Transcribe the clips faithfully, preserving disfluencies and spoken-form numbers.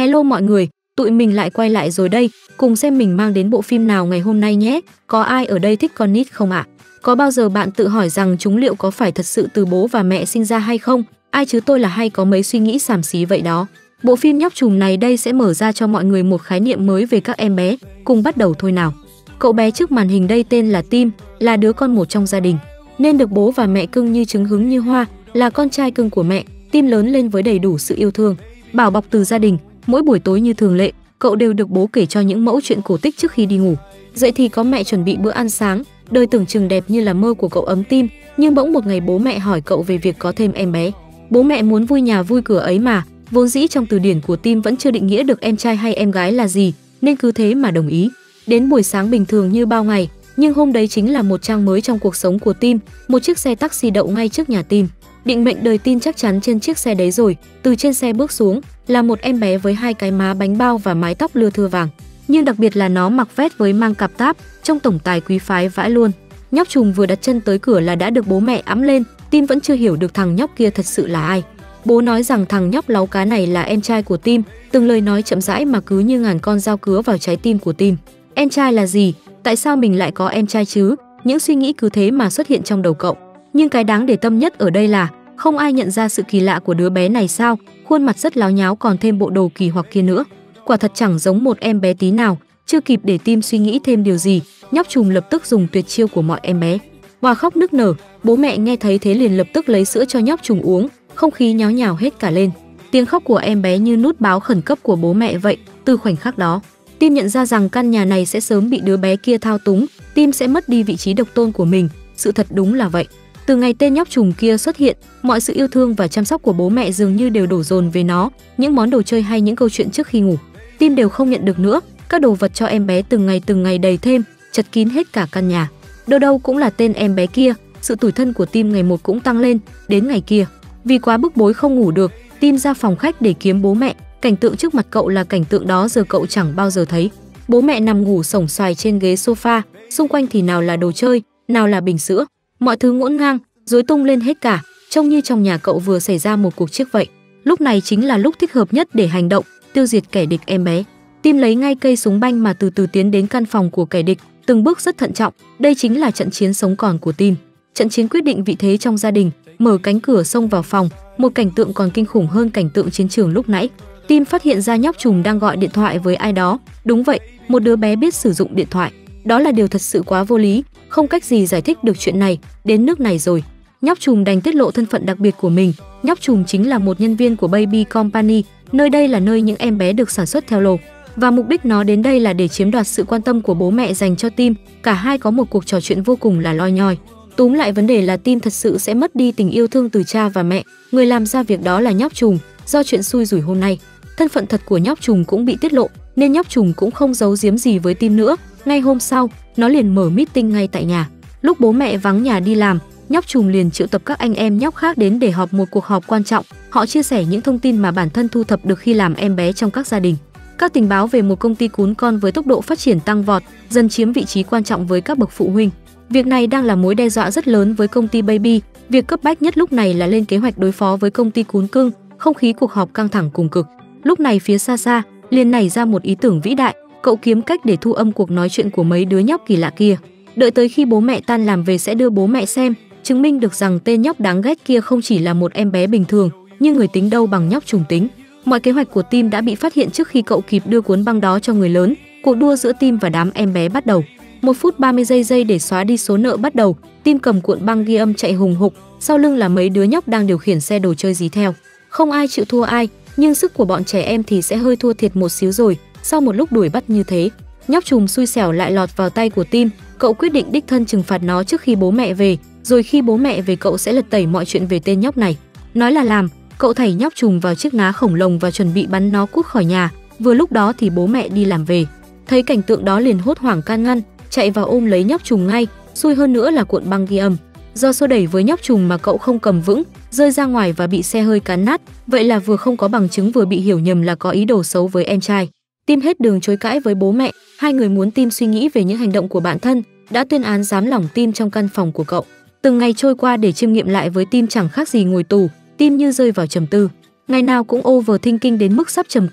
Hello mọi người, tụi mình lại quay lại rồi đây, cùng xem mình mang đến bộ phim nào ngày hôm nay nhé. Có ai ở đây thích con nít không ạ? À? Có bao giờ bạn tự hỏi rằng chúng liệu có phải thật sự từ bố và mẹ sinh ra hay không? Ai chứ tôi là hay có mấy suy nghĩ xàm xí vậy đó. Bộ phim Nhóc Trùng này đây sẽ mở ra cho mọi người một khái niệm mới về các em bé. Cùng bắt đầu thôi nào. Cậu bé trước màn hình đây tên là Tim, là đứa con một trong gia đình, nên được bố và mẹ cưng như trứng hứng như hoa, là con trai cưng của mẹ. Tim lớn lên với đầy đủ sự yêu thương, bảo bọc từ gia đình. Mỗi buổi tối như thường lệ, cậu đều được bố kể cho những mẫu chuyện cổ tích trước khi đi ngủ. Dậy thì có mẹ chuẩn bị bữa ăn sáng. Đời tưởng chừng đẹp như là mơ của cậu ấm Tim, nhưng bỗng một ngày bố mẹ hỏi cậu về việc có thêm em bé. Bố mẹ muốn vui nhà vui cửa ấy mà, vốn dĩ trong từ điển của Tim vẫn chưa định nghĩa được em trai hay em gái là gì, nên cứ thế mà đồng ý. Đến buổi sáng bình thường như bao ngày, nhưng hôm đấy chính là một trang mới trong cuộc sống của Tim. Một chiếc xe taxi đậu ngay trước nhà Tim. Định mệnh đời Tim chắc chắn trên chiếc xe đấy rồi. Từ trên xe bước xuống là một em bé với hai cái má bánh bao và mái tóc lưa thưa vàng, nhưng đặc biệt là nó mặc vest với mang cặp táp, trông tổng tài quý phái vãi luôn. Nhóc Trùng vừa đặt chân tới cửa là đã được bố mẹ ẵm lên. Tim vẫn chưa hiểu được thằng nhóc kia thật sự là ai. Bố nói rằng thằng nhóc láu cá này là em trai của Tim, từng lời nói chậm rãi mà cứ như ngàn con dao cứa vào trái tim của Tim. Em trai là gì? Tại sao mình lại có em trai chứ? Những suy nghĩ cứ thế mà xuất hiện trong đầu cậu. Nhưng cái đáng để tâm nhất ở đây là không ai nhận ra sự kỳ lạ của đứa bé này sao? Khuôn mặt rất láo nháo còn thêm bộ đồ kỳ hoặc kia nữa. Quả thật chẳng giống một em bé tí nào. Chưa kịp để Tim suy nghĩ thêm điều gì, Nhóc Trùng lập tức dùng tuyệt chiêu của mọi em bé. Hòa khóc nức nở, bố mẹ nghe thấy thế liền lập tức lấy sữa cho Nhóc Trùng uống, không khí nháo nhào hết cả lên. Tiếng khóc của em bé như nút báo khẩn cấp của bố mẹ vậy. Từ khoảnh khắc đó, Tim nhận ra rằng căn nhà này sẽ sớm bị đứa bé kia thao túng, Tim sẽ mất đi vị trí độc tôn của mình. Sự thật đúng là vậy. Từ ngày tên Nhóc Trùng kia xuất hiện, mọi sự yêu thương và chăm sóc của bố mẹ dường như đều đổ dồn về nó. Những món đồ chơi hay những câu chuyện trước khi ngủ, Tim đều không nhận được nữa. Các đồ vật cho em bé từng ngày từng ngày đầy thêm, chật kín hết cả căn nhà. Đâu đâu cũng là tên em bé kia. Sự tủi thân của Tim ngày một cũng tăng lên. Đến ngày kia, vì quá bức bối không ngủ được, Tim ra phòng khách để kiếm bố mẹ. Cảnh tượng trước mặt cậu là cảnh tượng đó giờ cậu chẳng bao giờ thấy. Bố mẹ nằm ngủ xổm xoài trên ghế sofa, xung quanh thì nào là đồ chơi, nào là bình sữa, mọi thứ ngổn ngang, rối tung lên hết cả, trông như trong nhà cậu vừa xảy ra một cuộc chiếc vậy. Lúc này chính là lúc thích hợp nhất để hành động, tiêu diệt kẻ địch em bé. Tim lấy ngay cây súng banh mà từ từ tiến đến căn phòng của kẻ địch, từng bước rất thận trọng. Đây chính là trận chiến sống còn của Tim, trận chiến quyết định vị thế trong gia đình. Mở cánh cửa xông vào phòng, một cảnh tượng còn kinh khủng hơn cảnh tượng chiến trường lúc nãy. Tim phát hiện ra Nhóc Trùng đang gọi điện thoại với ai đó. Đúng vậy, một đứa bé biết sử dụng điện thoại. Đó là điều thật sự quá vô lý, không cách gì giải thích được chuyện này. Đến nước này rồi, Nhóc Trùng đành tiết lộ thân phận đặc biệt của mình. Nhóc Trùng chính là một nhân viên của Baby Company, nơi đây là nơi những em bé được sản xuất theo lô. Và mục đích nó đến đây là để chiếm đoạt sự quan tâm của bố mẹ dành cho Tim. Cả hai có một cuộc trò chuyện vô cùng là loi nhoi. Túm lại vấn đề là Tim thật sự sẽ mất đi tình yêu thương từ cha và mẹ. Người làm ra việc đó là Nhóc Trùng. Do chuyện xui rủi hôm nay, thân phận thật của Nhóc Trùng cũng bị tiết lộ, nên Nhóc Trùng cũng không giấu giếm gì với Tim nữa. Ngay hôm sau, nó liền mở meeting ngay tại nhà. Lúc bố mẹ vắng nhà đi làm, Nhóc Trùng liền triệu tập các anh em nhóc khác đến để họp một cuộc họp quan trọng. Họ chia sẻ những thông tin mà bản thân thu thập được khi làm em bé trong các gia đình. Các tình báo về một công ty cún con với tốc độ phát triển tăng vọt, dần chiếm vị trí quan trọng với các bậc phụ huynh. Việc này đang là mối đe dọa rất lớn với công ty Baby. Việc cấp bách nhất lúc này là lên kế hoạch đối phó với công ty cún cưng. Không khí cuộc họp căng thẳng cùng cực. Lúc này phía xa xa liền nảy ra một ý tưởng vĩ đại. Cậu kiếm cách để thu âm cuộc nói chuyện của mấy đứa nhóc kỳ lạ kia. Đợi tới khi bố mẹ tan làm về sẽ đưa bố mẹ xem, chứng minh được rằng tên nhóc đáng ghét kia không chỉ là một em bé bình thường, nhưng người tính đâu bằng Nhóc Trùng tính. Mọi kế hoạch của Tim đã bị phát hiện trước khi cậu kịp đưa cuốn băng đó cho người lớn. Cuộc đua giữa Tim và đám em bé bắt đầu. Một phút ba mươi giây giây để xóa đi số nợ bắt đầu. Tim cầm cuộn băng ghi âm chạy hùng hục, sau lưng là mấy đứa nhóc đang điều khiển xe đồ chơi dí theo. Không ai chịu thua ai, nhưng sức của bọn trẻ em thì sẽ hơi thua thiệt một xíu rồi. Sau một lúc đuổi bắt như thế, Nhóc Trùng xui xẻo lại lọt vào tay của Tim. Cậu quyết định đích thân trừng phạt nó trước khi bố mẹ về, rồi khi bố mẹ về cậu sẽ lật tẩy mọi chuyện về tên nhóc này. Nói là làm, cậu thảy Nhóc Trùng vào chiếc ná khổng lồ và chuẩn bị bắn nó cút khỏi nhà. Vừa lúc đó thì bố mẹ đi làm về, thấy cảnh tượng đó liền hốt hoảng can ngăn, chạy vào ôm lấy Nhóc Trùng ngay. Xui hơn nữa là cuộn băng ghi âm, do xô đẩy với Nhóc Trùng mà cậu không cầm vững, rơi ra ngoài và bị xe hơi cán nát. Vậy là vừa không có bằng chứng vừa bị hiểu nhầm là có ý đồ xấu với em trai. Tim hết đường chối cãi với bố mẹ. Hai người muốn Tim suy nghĩ về những hành động của bản thân, đã tuyên án giám lỏng Tim trong căn phòng của cậu. Từng ngày trôi qua để chiêm nghiệm lại với Tim chẳng khác gì ngồi tù. Tim như rơi vào trầm tư, ngày nào cũng overthinking đến mức sắp trầm cảm.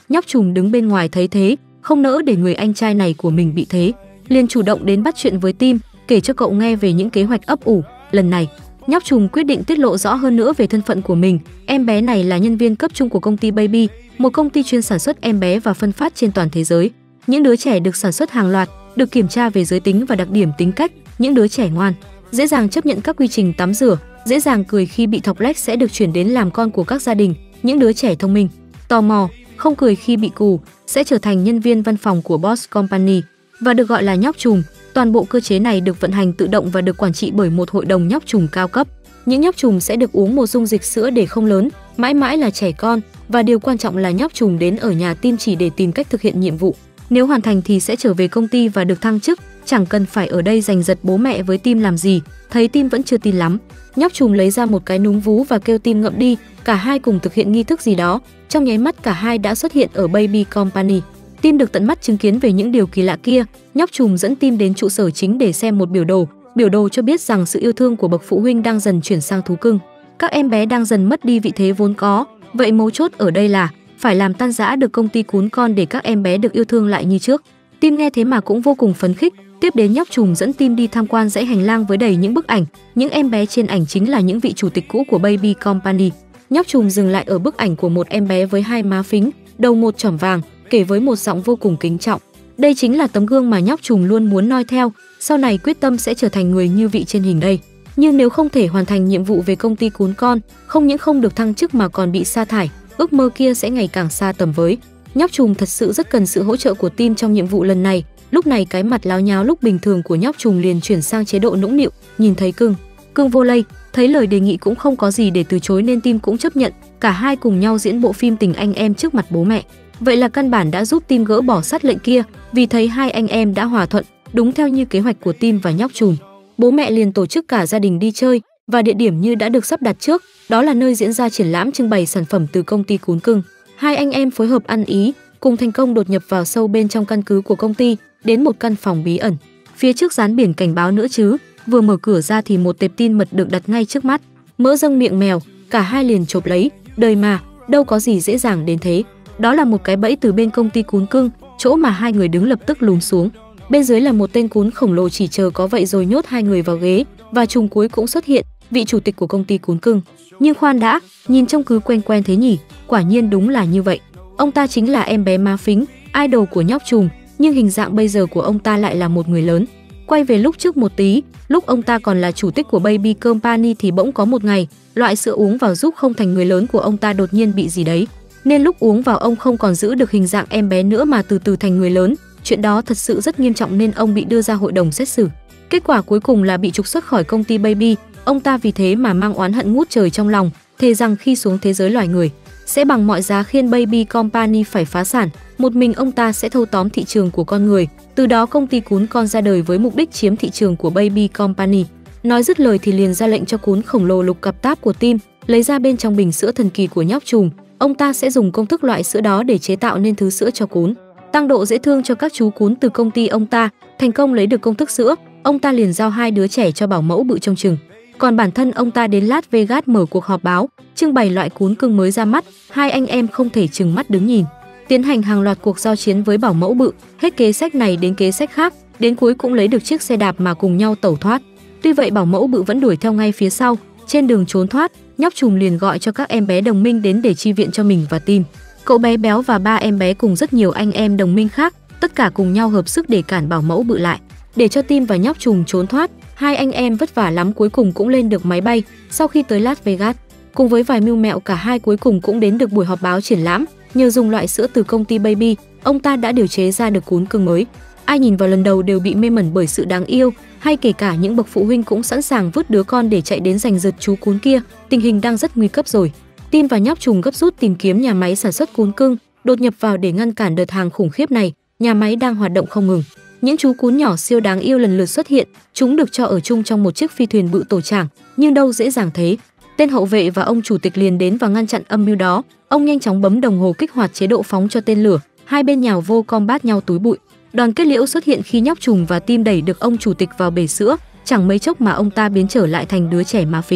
Nhóc trùm đứng bên ngoài thấy thế, không nỡ để người anh trai này của mình bị thế, liền chủ động đến bắt chuyện với Tim, kể cho cậu nghe về những kế hoạch ấp ủ. Lần này, nhóc trùm quyết định tiết lộ rõ hơn nữa về thân phận của mình. Em bé này là nhân viên cấp trung của công ty Baby, một công ty chuyên sản xuất em bé và phân phát trên toàn thế giới. Những đứa trẻ được sản xuất hàng loạt, được kiểm tra về giới tính và đặc điểm tính cách. Những đứa trẻ ngoan, dễ dàng chấp nhận các quy trình tắm rửa, dễ dàng cười khi bị thọc lách sẽ được chuyển đến làm con của các gia đình. Những đứa trẻ thông minh, tò mò, không cười khi bị cù sẽ trở thành nhân viên văn phòng của Boss Company và được gọi là nhóc trùm. Toàn bộ cơ chế này được vận hành tự động và được quản trị bởi một hội đồng nhóc trùm cao cấp. Những nhóc trùm sẽ được uống một dung dịch sữa để không lớn, mãi mãi là trẻ con, và điều quan trọng là nhóc trùm đến ở nhà Tim chỉ để tìm cách thực hiện nhiệm vụ. Nếu hoàn thành thì sẽ trở về công ty và được thăng chức, chẳng cần phải ở đây giành giật bố mẹ với Tim làm gì. Thấy Tim vẫn chưa tin lắm, nhóc trùm lấy ra một cái núm vú và kêu Tim ngậm đi. Cả hai cùng thực hiện nghi thức gì đó, trong nháy mắt cả hai đã xuất hiện ở Baby Company. Tim được tận mắt chứng kiến về những điều kỳ lạ kia. Nhóc trùm dẫn Tim đến trụ sở chính để xem một biểu đồ. Biểu đồ cho biết rằng sự yêu thương của bậc phụ huynh đang dần chuyển sang thú cưng. Các em bé đang dần mất đi vị thế vốn có. Vậy mấu chốt ở đây là phải làm tan rã được công ty cún con để các em bé được yêu thương lại như trước. Tim nghe thế mà cũng vô cùng phấn khích. Tiếp đến nhóc trùm dẫn Tim đi tham quan dãy hành lang với đầy những bức ảnh. Những em bé trên ảnh chính là những vị chủ tịch cũ của Baby Company. Nhóc trùm dừng lại ở bức ảnh của một em bé với hai má phính, đầu một chỏm vàng, kể với một giọng vô cùng kính trọng. Đây chính là tấm gương mà nhóc trùm luôn muốn noi theo, sau này quyết tâm sẽ trở thành người như vị trên hình đây. Nhưng nếu không thể hoàn thành nhiệm vụ về công ty cún con, không những không được thăng chức mà còn bị sa thải, ước mơ kia sẽ ngày càng xa tầm với. Nhóc trùm thật sự rất cần sự hỗ trợ của Tim trong nhiệm vụ lần này. Lúc này cái mặt láo nháo lúc bình thường của nhóc trùm liền chuyển sang chế độ nũng nịu. Nhìn thấy cưng, cưng vô lây, thấy lời đề nghị cũng không có gì để từ chối nên Tim cũng chấp nhận. Cả hai cùng nhau diễn bộ phim tình anh em trước mặt bố mẹ. Vậy là căn bản đã giúp Tim gỡ bỏ sát lệnh kia, vì thấy hai anh em đã hòa thuận, đúng theo như kế hoạch của Tim và nhóc trùm. Bố mẹ liền tổ chức cả gia đình đi chơi, và địa điểm như đã được sắp đặt trước, đó là nơi diễn ra triển lãm trưng bày sản phẩm từ công ty cún cưng. Hai anh em phối hợp ăn ý, cùng thành công đột nhập vào sâu bên trong căn cứ của công ty, đến một căn phòng bí ẩn. Phía trước dán biển cảnh báo nữa chứ, vừa mở cửa ra thì một tệp tin mật được đặt ngay trước mắt. Mỡ dâng miệng mèo, cả hai liền chộp lấy, đời mà, đâu có gì dễ dàng đến thế. Đó là một cái bẫy từ bên công ty cún cưng, chỗ mà hai người đứng lập tức lún xuống. Bên dưới là một tên cún khổng lồ chỉ chờ có vậy rồi nhốt hai người vào ghế, và trùng cuối cũng xuất hiện, vị chủ tịch của công ty cún cưng. Nhưng khoan đã, nhìn trông cứ quen quen thế nhỉ? Quả nhiên đúng là như vậy. Ông ta chính là em bé má phính, idol của nhóc trùm, nhưng hình dạng bây giờ của ông ta lại là một người lớn. Quay về lúc trước một tí, lúc ông ta còn là chủ tịch của Baby Company thì bỗng có một ngày, loại sữa uống vào giúp không thành người lớn của ông ta đột nhiên bị gì đấy. Nên lúc uống vào ông không còn giữ được hình dạng em bé nữa mà từ từ thành người lớn. Chuyện đó thật sự rất nghiêm trọng nên ông bị đưa ra hội đồng xét xử. Kết quả cuối cùng là bị trục xuất khỏi công ty Baby. Ông ta vì thế mà mang oán hận ngút trời trong lòng, thề rằng khi xuống thế giới loài người sẽ bằng mọi giá khiến Baby Company phải phá sản. Một mình ông ta sẽ thâu tóm thị trường của con người. Từ đó công ty cún con ra đời với mục đích chiếm thị trường của Baby Company. Nói dứt lời thì liền ra lệnh cho cún khổng lồ lục cặp táp của Tim, lấy ra bên trong bình sữa thần kỳ của nhóc trùm. Ông ta sẽ dùng công thức loại sữa đó để chế tạo nên thứ sữa cho cún, tăng độ dễ thương cho các chú cún từ công ty ông ta. Thành công lấy được công thức sữa, ông ta liền giao hai đứa trẻ cho bảo mẫu bự trông chừng. Còn bản thân ông ta đến Las Vegas mở cuộc họp báo, trưng bày loại cún cưng mới ra mắt. Hai anh em không thể trừng mắt đứng nhìn, tiến hành hàng loạt cuộc giao chiến với bảo mẫu bự, hết kế sách này đến kế sách khác, đến cuối cũng lấy được chiếc xe đạp mà cùng nhau tẩu thoát. Tuy vậy bảo mẫu bự vẫn đuổi theo ngay phía sau. Trên đường trốn thoát, nhóc trùm liền gọi cho các em bé đồng minh đến để chi viện cho mình và Tim. Cậu bé béo và ba em bé cùng rất nhiều anh em đồng minh khác, tất cả cùng nhau hợp sức để cản bảo mẫu bự lại. Để cho Tim và nhóc trùm trốn thoát, hai anh em vất vả lắm cuối cùng cũng lên được máy bay. Sau khi tới Las Vegas, cùng với vài mưu mẹo cả hai cuối cùng cũng đến được buổi họp báo triển lãm. Nhờ dùng loại sữa từ công ty Baby, ông ta đã điều chế ra được cún cưng mới. Ai nhìn vào lần đầu đều bị mê mẩn bởi sự đáng yêu, hay kể cả những bậc phụ huynh cũng sẵn sàng vứt đứa con để chạy đến giành giật chú cún kia. Tình hình đang rất nguy cấp rồi. Tim và nhóc trùm gấp rút tìm kiếm nhà máy sản xuất cún cưng, đột nhập vào để ngăn cản đợt hàng khủng khiếp này. Nhà máy đang hoạt động không ngừng. Những chú cún nhỏ siêu đáng yêu lần lượt xuất hiện, chúng được cho ở chung trong một chiếc phi thuyền bự tổ trảng, nhưng đâu dễ dàng thế. Tên hậu vệ và ông chủ tịch liền đến và ngăn chặn âm mưu đó. Ông nhanh chóng bấm đồng hồ kích hoạt chế độ phóng cho tên lửa, hai bên nhào vô combat nhau túi bụi. Đòn kết liễu xuất hiện khi nhóc trùm và Tim đẩy được ông chủ tịch vào bể sữa, chẳng mấy chốc mà ông ta biến trở lại thành đứa trẻ má phính.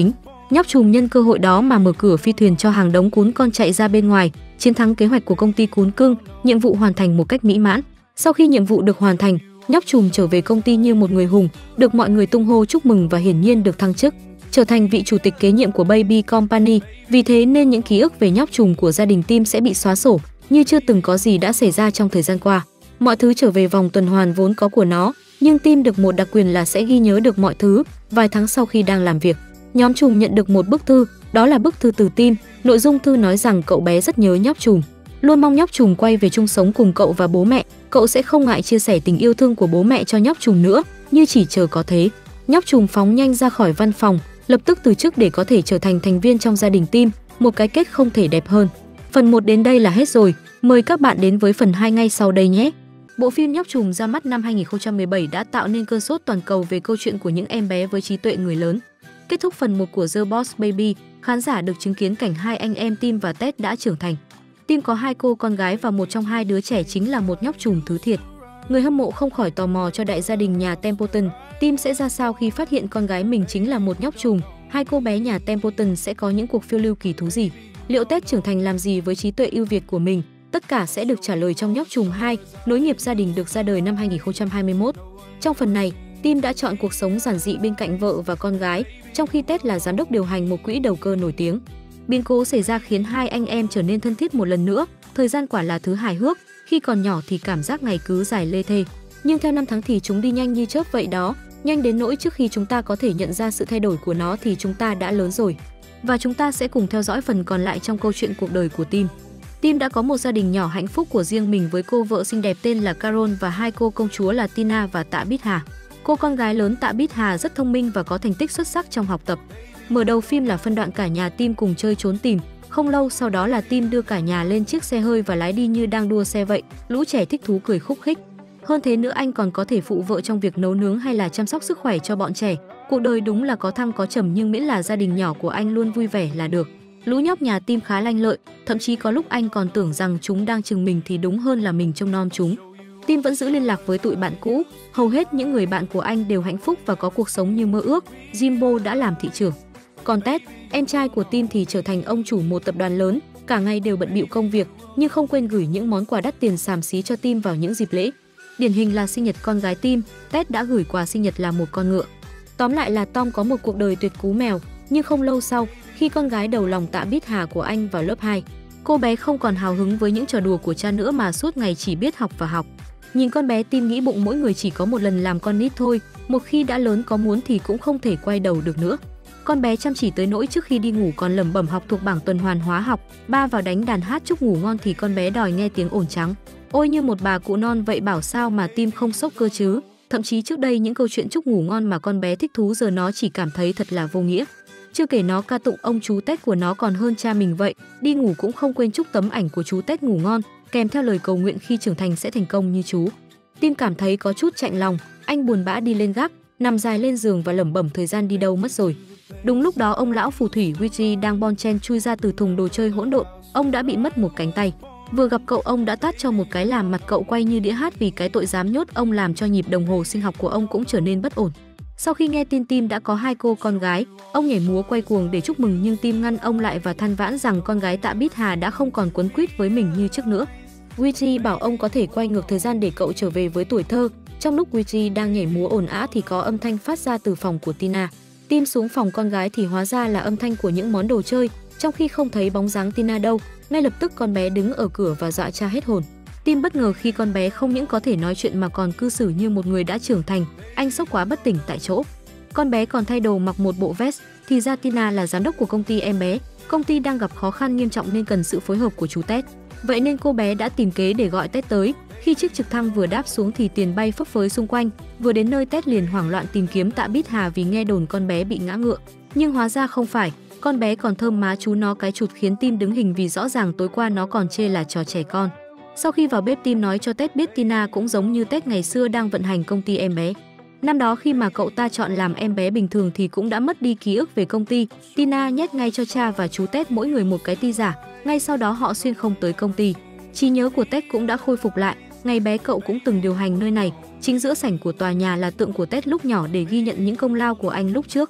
Nhóc trùm nhân cơ hội đó mà mở cửa phi thuyền cho hàng đống cún con chạy ra bên ngoài, chiến thắng kế hoạch của công ty cún cưng, nhiệm vụ hoàn thành một cách mỹ mãn. Sau khi nhiệm vụ được hoàn thành, nhóc trùm trở về công ty như một người hùng, được mọi người tung hô chúc mừng và hiển nhiên được thăng chức, trở thành vị chủ tịch kế nhiệm của Baby Company. Vì thế nên những ký ức về nhóc trùm của gia đình Tim sẽ bị xóa sổ, như chưa từng có gì đã xảy ra trong thời gian qua. Mọi thứ trở về vòng tuần hoàn vốn có của nó, nhưng Tim được một đặc quyền là sẽ ghi nhớ được mọi thứ. Vài tháng sau khi đang làm việc, nhóm trùm nhận được một bức thư, đó là bức thư từ Tim. Nội dung thư nói rằng cậu bé rất nhớ nhóc trùm, luôn mong nhóc trùm quay về chung sống cùng cậu và bố mẹ. Cậu sẽ không ngại chia sẻ tình yêu thương của bố mẹ cho nhóc trùm nữa, như chỉ chờ có thế. Nhóc trùm phóng nhanh ra khỏi văn phòng, lập tức từ chức để có thể trở thành thành viên trong gia đình Tim, một cái kết không thể đẹp hơn. Phần một đến đây là hết rồi, mời các bạn đến với phần hai ngay sau đây nhé. Bộ phim Nhóc trùm ra mắt năm hai nghìn không trăm mười bảy đã tạo nên cơn sốt toàn cầu về câu chuyện của những em bé với trí tuệ người lớn. Kết thúc phần một của The Boss Baby, khán giả được chứng kiến cảnh hai anh em Tim và Ted đã trưởng thành. Tim có hai cô con gái và một trong hai đứa trẻ chính là một nhóc trùm thứ thiệt. Người hâm mộ không khỏi tò mò cho đại gia đình nhà Templeton, Tim sẽ ra sao khi phát hiện con gái mình chính là một nhóc trùm, hai cô bé nhà Templeton sẽ có những cuộc phiêu lưu kỳ thú gì, liệu Ted trưởng thành làm gì với trí tuệ ưu việt của mình, tất cả sẽ được trả lời trong Nhóc trùm hai, nối nghiệp gia đình được ra đời năm hai nghìn không trăm hai mươi mốt. Trong phần này, Tim đã chọn cuộc sống giản dị bên cạnh vợ và con gái, trong khi Ted là giám đốc điều hành một quỹ đầu cơ nổi tiếng. Biến cố xảy ra khiến hai anh em trở nên thân thiết một lần nữa, thời gian quả là thứ hài hước, khi còn nhỏ thì cảm giác ngày cứ dài lê thê, nhưng theo năm tháng thì chúng đi nhanh như chớp vậy đó, nhanh đến nỗi trước khi chúng ta có thể nhận ra sự thay đổi của nó thì chúng ta đã lớn rồi. Và chúng ta sẽ cùng theo dõi phần còn lại trong câu chuyện cuộc đời của Tim. Tim đã có một gia đình nhỏ hạnh phúc của riêng mình với cô vợ xinh đẹp tên là Carol và hai cô công chúa là Tina và Tạ Bích Hà. Cô con gái lớn Tạ Bích Hà rất thông minh và có thành tích xuất sắc trong học tập. Mở đầu phim là phân đoạn cả nhà Tim cùng chơi trốn tìm. Không lâu sau đó là Tim đưa cả nhà lên chiếc xe hơi và lái đi như đang đua xe vậy. Lũ trẻ thích thú cười khúc khích. Hơn thế nữa, anh còn có thể phụ vợ trong việc nấu nướng hay là chăm sóc sức khỏe cho bọn trẻ. Cuộc đời đúng là có thăng có trầm, nhưng miễn là gia đình nhỏ của anh luôn vui vẻ là được. Lũ nhóc nhà Tim khá lanh lợi, thậm chí có lúc anh còn tưởng rằng chúng đang chừng mình thì đúng hơn là mình trông nom chúng. Tim vẫn giữ liên lạc với tụi bạn cũ, hầu hết những người bạn của anh đều hạnh phúc và có cuộc sống như mơ ước. Jimbo đã làm thị trưởng. Còn Ted, em trai của Tim thì trở thành ông chủ một tập đoàn lớn, cả ngày đều bận bịu công việc, nhưng không quên gửi những món quà đắt tiền xàm xí cho Tim vào những dịp lễ. Điển hình là sinh nhật con gái Tim, Ted đã gửi quà sinh nhật là một con ngựa. Tóm lại là Tom có một cuộc đời tuyệt cú mèo, nhưng không lâu sau, khi con gái đầu lòng Tạ Bích Hà của anh vào lớp hai, cô bé không còn hào hứng với những trò đùa của cha nữa mà suốt ngày chỉ biết học và học. Nhìn con bé, Tim nghĩ bụng mỗi người chỉ có một lần làm con nít thôi, một khi đã lớn có muốn thì cũng không thể quay đầu được nữa. Con bé chăm chỉ tới nỗi trước khi đi ngủ còn lẩm bẩm học thuộc bảng tuần hoàn hóa học, ba vào đánh đàn hát chúc ngủ ngon thì con bé đòi nghe tiếng ồn trắng. Ôi như một bà cụ non vậy, bảo sao mà Tim không sốc cơ chứ. Thậm chí trước đây những câu chuyện chúc ngủ ngon mà con bé thích thú giờ nó chỉ cảm thấy thật là vô nghĩa. Chưa kể nó ca tụng ông chú Ted của nó còn hơn cha mình vậy, đi ngủ cũng không quên chúc tấm ảnh của chú Ted ngủ ngon, kèm theo lời cầu nguyện khi trưởng thành sẽ thành công như chú. Tim cảm thấy có chút chạnh lòng, anh buồn bã đi lên gác, nằm dài lên giường và lẩm bẩm thời gian đi đâu mất rồi. Đúng lúc đó ông lão phù thủy Ouija đang bon chen chui ra từ thùng đồ chơi hỗn độn, ông đã bị mất một cánh tay. Vừa gặp cậu, ông đã tát cho một cái làm mặt cậu quay như đĩa hát vì cái tội dám nhốt ông, làm cho nhịp đồng hồ sinh học của ông cũng trở nên bất ổn. Sau khi nghe tin Tim đã có hai cô con gái, ông nhảy múa quay cuồng để chúc mừng, nhưng Tim ngăn ông lại và than vãn rằng con gái Tạ Bích Hà đã không còn quấn quýt với mình như trước nữa. Ouija bảo ông có thể quay ngược thời gian để cậu trở về với tuổi thơ. Trong lúc Ouija đang nhảy múa ồn ào thì có âm thanh phát ra từ phòng của Tina. Tim xuống phòng con gái thì hóa ra là âm thanh của những món đồ chơi, trong khi không thấy bóng dáng Tina đâu. Ngay lập tức con bé đứng ở cửa và dọa cha hết hồn. Tim bất ngờ khi con bé không những có thể nói chuyện mà còn cư xử như một người đã trưởng thành, anh sốc quá bất tỉnh tại chỗ. Con bé còn thay đồ mặc một bộ vest, thì ra Tina là giám đốc của công ty em bé. Công ty đang gặp khó khăn nghiêm trọng nên cần sự phối hợp của chú Ted. Vậy nên cô bé đã tìm kế để gọi Ted tới. Khi chiếc trực thăng vừa đáp xuống thì tiền bay phấp phới xung quanh. Vừa đến nơi, Ted liền hoảng loạn tìm kiếm Tạ Bích Hà vì nghe đồn con bé bị ngã ngựa. Nhưng hóa ra không phải, con bé còn thơm má chú nó cái chụt, khiến Tim đứng hình vì rõ ràng tối qua nó còn chê là trò trẻ con. Sau khi vào bếp, Tim nói cho Ted biết Tina cũng giống như Ted ngày xưa đang vận hành công ty em bé. Năm đó khi mà cậu ta chọn làm em bé bình thường thì cũng đã mất đi ký ức về công ty. Tina nhét ngay cho cha và chú Ted mỗi người một cái ti giả. Ngay sau đó họ xuyên không tới công ty. Trí nhớ của Ted cũng đã khôi phục lại. Ngày bé cậu cũng từng điều hành nơi này. Chính giữa sảnh của tòa nhà là tượng của Ted lúc nhỏ để ghi nhận những công lao của anh lúc trước.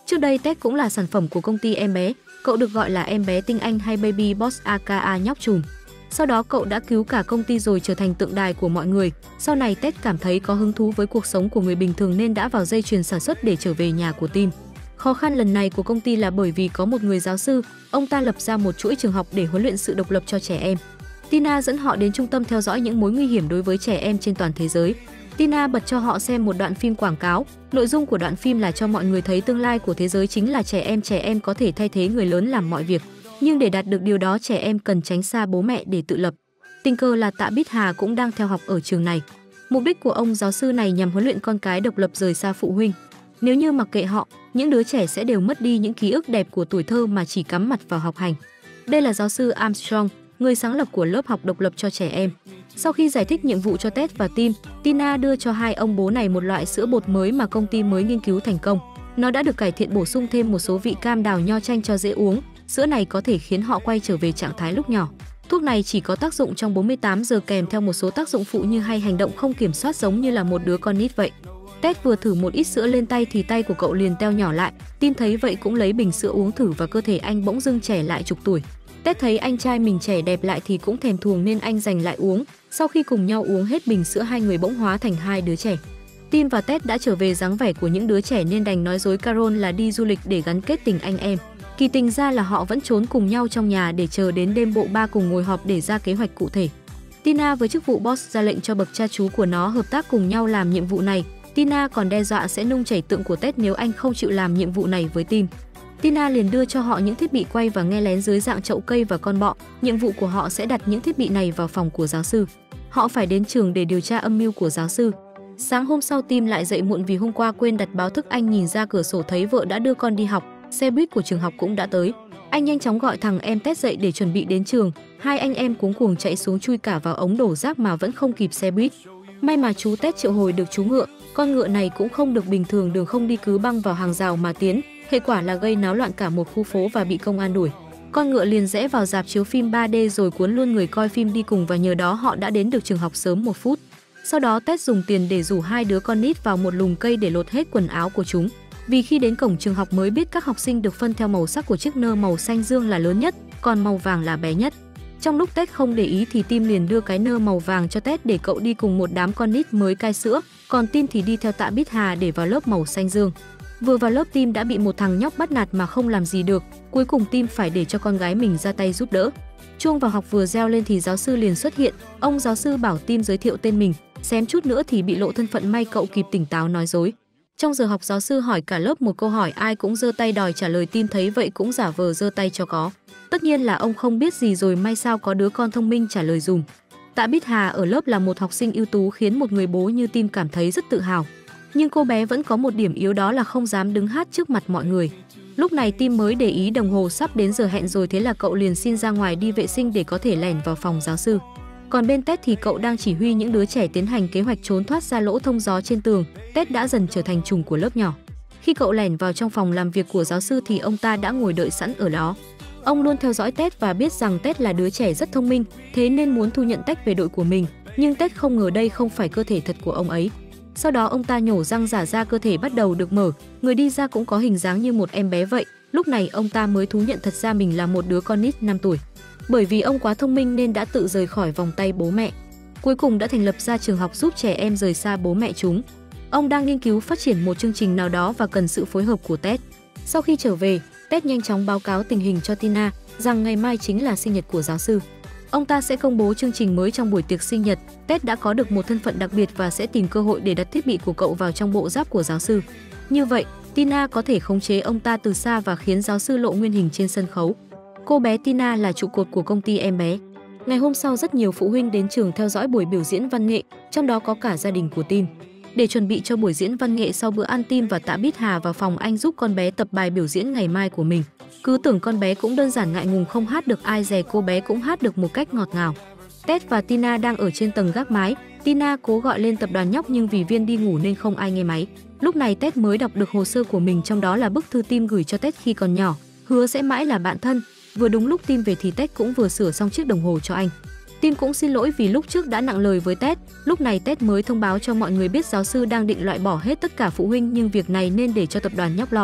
Trước đây Ted cũng là sản phẩm của công ty Em Bé, cậu được gọi là em bé tinh anh hay Baby Boss aka nhóc trùm. Sau đó cậu đã cứu cả công ty rồi trở thành tượng đài của mọi người. Sau này Ted cảm thấy có hứng thú với cuộc sống của người bình thường nên đã vào dây chuyền sản xuất để trở về nhà của Tim. Khó khăn lần này của công ty là bởi vì có một người giáo sư, ông ta lập ra một chuỗi trường học để huấn luyện sự độc lập cho trẻ em. Tina dẫn họ đến trung tâm theo dõi những mối nguy hiểm đối với trẻ em trên toàn thế giới. Tina bật cho họ xem một đoạn phim quảng cáo. Nội dung của đoạn phim là cho mọi người thấy tương lai của thế giới chính là trẻ em. Trẻ em có thể thay thế người lớn làm mọi việc, nhưng để đạt được điều đó trẻ em cần tránh xa bố mẹ để tự lập. Tình cờ là Tạ Bích Hà cũng đang theo học ở trường này. Mục đích của ông giáo sư này nhằm huấn luyện con cái độc lập rời xa phụ huynh. Nếu như mặc kệ họ, những đứa trẻ sẽ đều mất đi những ký ức đẹp của tuổi thơ mà chỉ cắm mặt vào học hành. Đây là giáo sư Armstrong, người sáng lập của lớp học độc lập cho trẻ em. Sau khi giải thích nhiệm vụ cho Ted và Tim, Tina đưa cho hai ông bố này một loại sữa bột mới mà công ty mới nghiên cứu thành công. Nó đã được cải thiện bổ sung thêm một số vị cam đào nho chanh cho dễ uống. Sữa này có thể khiến họ quay trở về trạng thái lúc nhỏ. Thuốc này chỉ có tác dụng trong bốn mươi tám giờ kèm theo một số tác dụng phụ như hay hành động không kiểm soát giống như là một đứa con nít vậy. Ted vừa thử một ít sữa lên tay thì tay của cậu liền teo nhỏ lại. Tim thấy vậy cũng lấy bình sữa uống thử và cơ thể anh bỗng dưng trẻ lại chục tuổi. Ted thấy anh trai mình trẻ đẹp lại thì cũng thèm thuồng nên anh giành lại uống. Sau khi cùng nhau uống hết bình sữa, hai người bỗng hóa thành hai đứa trẻ. Tim và Ted đã trở về dáng vẻ của những đứa trẻ nên đành nói dối Carol là đi du lịch để gắn kết tình anh em. Kỳ tình ra là họ vẫn trốn cùng nhau trong nhà để chờ đến đêm bộ ba cùng ngồi họp để ra kế hoạch cụ thể. Tina với chức vụ boss ra lệnh cho bậc cha chú của nó hợp tác cùng nhau làm nhiệm vụ này. Tina còn đe dọa sẽ nung chảy tượng của Ted nếu anh không chịu làm nhiệm vụ này với Tim. Tina liền đưa cho họ những thiết bị quay và nghe lén dưới dạng chậu cây và con bọ. Nhiệm vụ của họ sẽ đặt những thiết bị này vào phòng của giáo sư. Họ phải đến trường để điều tra âm mưu của giáo sư. Sáng hôm sau Tim lại dậy muộn vì hôm qua quên đặt báo thức. Anh nhìn ra cửa sổ thấy vợ đã đưa con đi học. Xe buýt của trường học cũng đã tới. Anh nhanh chóng gọi thằng em Ted dậy để chuẩn bị đến trường. Hai anh em cuống cuồng chạy xuống chui cả vào ống đổ rác mà vẫn không kịp xe buýt. May mà chú Ted triệu hồi được chú ngựa. Con ngựa này cũng không được bình thường, đường không đi cứ băng vào hàng rào mà tiến. Hệ quả là gây náo loạn cả một khu phố và bị công an đuổi. Con ngựa liền rẽ vào rạp chiếu phim ba D rồi cuốn luôn người coi phim đi cùng và nhờ đó họ đã đến được trường học sớm một phút. Sau đó Ted dùng tiền để rủ hai đứa con nít vào một lùm cây để lột hết quần áo của chúng. Vì khi đến cổng trường học mới biết các học sinh được phân theo màu sắc của chiếc nơ, màu xanh dương là lớn nhất, còn màu vàng là bé nhất. Trong lúc Ted không để ý thì Tim liền đưa cái nơ màu vàng cho Ted để cậu đi cùng một đám con nít mới cai sữa, còn Tim thì đi theo Tạ Bích Hà để vào lớp màu xanh dương. Vừa vào lớp Tim đã bị một thằng nhóc bắt nạt mà không làm gì được, cuối cùng Tim phải để cho con gái mình ra tay giúp đỡ. Chuông vào học vừa reo lên thì giáo sư liền xuất hiện. Ông giáo sư bảo Tim giới thiệu tên mình, xém chút nữa thì bị lộ thân phận, may cậu kịp tỉnh táo nói dối. Trong giờ học giáo sư hỏi cả lớp một câu hỏi, ai cũng giơ tay đòi trả lời. Tim thấy vậy cũng giả vờ giơ tay cho có. Tất nhiên là ông không biết gì rồi, may sao có đứa con thông minh trả lời dùm. Tạ Bích Hà ở lớp là một học sinh ưu tú khiến một người bố như Tim cảm thấy rất tự hào. Nhưng cô bé vẫn có một điểm yếu, đó là không dám đứng hát trước mặt mọi người. Lúc này Tim mới để ý đồng hồ sắp đến giờ hẹn rồi, thế là cậu liền xin ra ngoài đi vệ sinh để có thể lẻn vào phòng giáo sư. Còn bên Ted thì cậu đang chỉ huy những đứa trẻ tiến hành kế hoạch trốn thoát ra lỗ thông gió trên tường. Ted đã dần trở thành trùm của lớp nhỏ. Khi cậu lẻn vào trong phòng làm việc của giáo sư thì ông ta đã ngồi đợi sẵn ở đó. Ông luôn theo dõi Ted và biết rằng Ted là đứa trẻ rất thông minh, thế nên muốn thu nhận Ted về đội của mình. Nhưng Ted không ngờ đây không phải cơ thể thật của ông ấy. Sau đó ông ta nhổ răng giả ra, cơ thể bắt đầu được mở, người đi ra cũng có hình dáng như một em bé vậy. Lúc này ông ta mới thú nhận thật ra mình là một đứa con nít năm tuổi. Bởi vì ông quá thông minh nên đã tự rời khỏi vòng tay bố mẹ. Cuối cùng đã thành lập ra trường học giúp trẻ em rời xa bố mẹ chúng. Ông đang nghiên cứu phát triển một chương trình nào đó và cần sự phối hợp của Ted. Sau khi trở về, Ted nhanh chóng báo cáo tình hình cho Tina rằng ngày mai chính là sinh nhật của giáo sư. Ông ta sẽ công bố chương trình mới trong buổi tiệc sinh nhật. Ted đã có được một thân phận đặc biệt và sẽ tìm cơ hội để đặt thiết bị của cậu vào trong bộ giáp của giáo sư. Như vậy, Tina có thể khống chế ông ta từ xa và khiến giáo sư lộ nguyên hình trên sân khấu. Cô bé Tina là trụ cột của công ty Em Bé. Ngày hôm sau rất nhiều phụ huynh đến trường theo dõi buổi biểu diễn văn nghệ, trong đó có cả gia đình của Tim. Để chuẩn bị cho buổi diễn văn nghệ sau bữa ăn, Tim và Tạ Bích Hà vào phòng anh giúp con bé tập bài biểu diễn ngày mai của mình. Cứ tưởng con bé cũng đơn giản ngại ngùng không hát được, ai dè cô bé cũng hát được một cách ngọt ngào. Ted và Tina đang ở trên tầng gác mái. Tina cố gọi lên tập đoàn nhóc nhưng vì Viên đi ngủ nên không ai nghe máy. Lúc này Ted mới đọc được hồ sơ của mình, trong đó là bức thư Tim gửi cho Ted khi còn nhỏ, hứa sẽ mãi là bạn thân. Vừa đúng lúc Tim về thì Ted cũng vừa sửa xong chiếc đồng hồ cho anh. Tim cũng xin lỗi vì lúc trước đã nặng lời với Ted. Lúc này Ted mới thông báo cho mọi người biết giáo sư đang định loại bỏ hết tất cả phụ huynh, nhưng việc này nên để cho tập đoàn nhóc lo.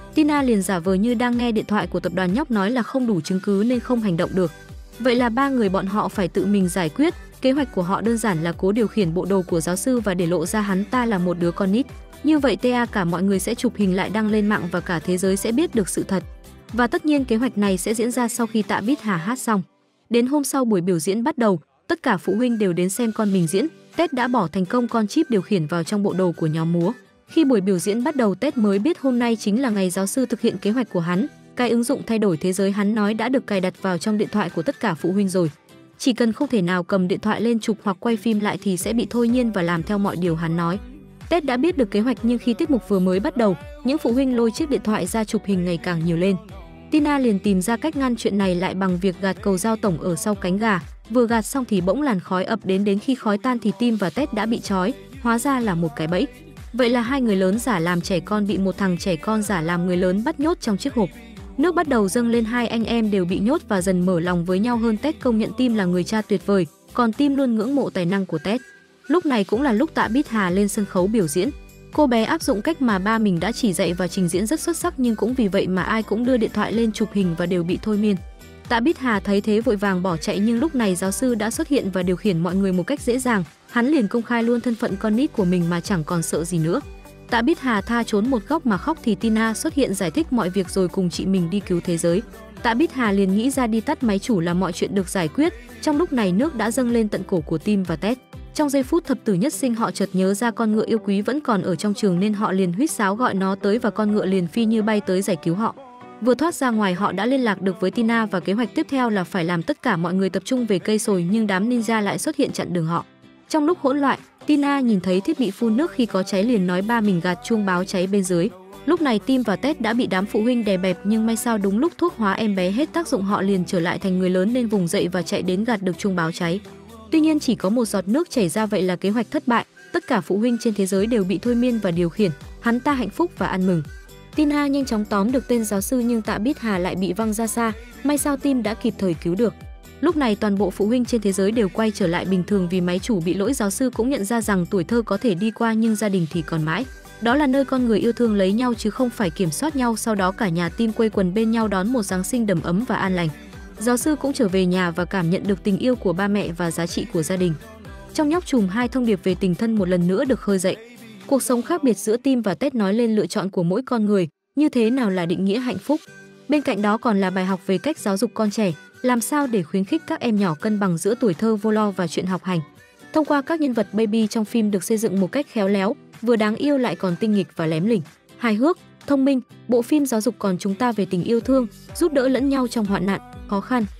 Tina liền giả vờ như đang nghe điện thoại của tập đoàn nhóc nói là không đủ chứng cứ nên không hành động được. Vậy là ba người bọn họ phải tự mình giải quyết. Kế hoạch của họ đơn giản là cố điều khiển bộ đồ của giáo sư và để lộ ra hắn ta là một đứa con nít. Như vậy ta cả mọi người sẽ chụp hình lại đăng lên mạng và cả thế giới sẽ biết được sự thật. Và tất nhiên kế hoạch này sẽ diễn ra sau khi Tạ Bích Hà hát xong. Đến hôm sau buổi biểu diễn bắt đầu, tất cả phụ huynh đều đến xem con mình diễn. Ted đã bỏ thành công con chip điều khiển vào trong bộ đồ của nhóm múa. Khi buổi biểu diễn bắt đầu, Ted mới biết hôm nay chính là ngày giáo sư thực hiện kế hoạch của hắn. Cái ứng dụng thay đổi thế giới hắn nói đã được cài đặt vào trong điện thoại của tất cả phụ huynh rồi. Chỉ cần không thể nào cầm điện thoại lên chụp hoặc quay phim lại thì sẽ bị thôi nhiên và làm theo mọi điều hắn nói. Ted đã biết được kế hoạch nhưng khi tiết mục vừa mới bắt đầu, những phụ huynh lôi chiếc điện thoại ra chụp hình ngày càng nhiều lên. Tina liền tìm ra cách ngăn chuyện này lại bằng việc gạt cầu dao tổng ở sau cánh gà. Vừa gạt xong thì bỗng làn khói ập đến, đến khi khói tan thì Tim và Ted đã bị trói, hóa ra là một cái bẫy. Vậy là hai người lớn giả làm trẻ con bị một thằng trẻ con giả làm người lớn bắt nhốt trong chiếc hộp. Nước bắt đầu dâng lên, hai anh em đều bị nhốt và dần mở lòng với nhau hơn. Ted công nhận Tim là người cha tuyệt vời, còn Tim luôn ngưỡng mộ tài năng của Ted. Lúc này cũng là lúc Tạ Bích Hà lên sân khấu biểu diễn. Cô bé áp dụng cách mà ba mình đã chỉ dạy và trình diễn rất xuất sắc, nhưng cũng vì vậy mà ai cũng đưa điện thoại lên chụp hình và đều bị thôi miên. Tạ Bích Hà thấy thế vội vàng bỏ chạy, nhưng lúc này giáo sư đã xuất hiện và điều khiển mọi người một cách dễ dàng. Hắn liền công khai luôn thân phận con nít của mình mà chẳng còn sợ gì nữa. Tạ Bích Hà tha trốn một góc mà khóc thì Tina xuất hiện giải thích mọi việc rồi cùng chị mình đi cứu thế giới. Tạ Bích Hà liền nghĩ ra đi tắt máy chủ là mọi chuyện được giải quyết. Trong lúc này nước đã dâng lên tận cổ của Tim và Ted. Trong giây phút thập tử nhất sinh, họ chợt nhớ ra con ngựa yêu quý vẫn còn ở trong trường nên họ liền huýt sáo gọi nó tới và con ngựa liền phi như bay tới giải cứu họ. Vừa thoát ra ngoài, họ đã liên lạc được với Tina và kế hoạch tiếp theo là phải làm tất cả mọi người tập trung về cây sồi, nhưng đám ninja lại xuất hiện chặn đường họ. Trong lúc hỗn loạn, Tina nhìn thấy thiết bị phun nước khi có cháy liền nói ba mình gạt chuông báo cháy bên dưới. Lúc này Tim và Ted đã bị đám phụ huynh đè bẹp, nhưng may sao đúng lúc thuốc hóa em bé hết tác dụng, họ liền trở lại thành người lớn nên vùng dậy và chạy đến gạt được chuông báo cháy. Tuy nhiên chỉ có một giọt nước chảy ra, vậy là kế hoạch thất bại. Tất cả phụ huynh trên thế giới đều bị thôi miên và điều khiển. Hắn ta hạnh phúc và ăn mừng. Tina nhanh chóng tóm được tên giáo sư, nhưng Tạ Bích Hà lại bị văng ra xa. May sao Tim đã kịp thời cứu được. Lúc này toàn bộ phụ huynh trên thế giới đều quay trở lại bình thường vì máy chủ bị lỗi. Giáo sư cũng nhận ra rằng tuổi thơ có thể đi qua nhưng gia đình thì còn mãi. Đó là nơi con người yêu thương lấy nhau chứ không phải kiểm soát nhau. Sau đó cả nhà Tim quây quần bên nhau đón một Giáng sinh đầm ấm và an lành. Giáo sư cũng trở về nhà và cảm nhận được tình yêu của ba mẹ và giá trị của gia đình. Trong Nhóc Trùm hai, thông điệp về tình thân một lần nữa được khơi dậy. Cuộc sống khác biệt giữa Tim và Ted nói lên lựa chọn của mỗi con người, như thế nào là định nghĩa hạnh phúc. Bên cạnh đó còn là bài học về cách giáo dục con trẻ, làm sao để khuyến khích các em nhỏ cân bằng giữa tuổi thơ vô lo và chuyện học hành. Thông qua các nhân vật baby trong phim được xây dựng một cách khéo léo, vừa đáng yêu lại còn tinh nghịch và lém lỉnh, hài hước, thông minh. Bộ phim giáo dục còn chúng ta về tình yêu thương, giúp đỡ lẫn nhau trong hoạn nạn, khó khăn.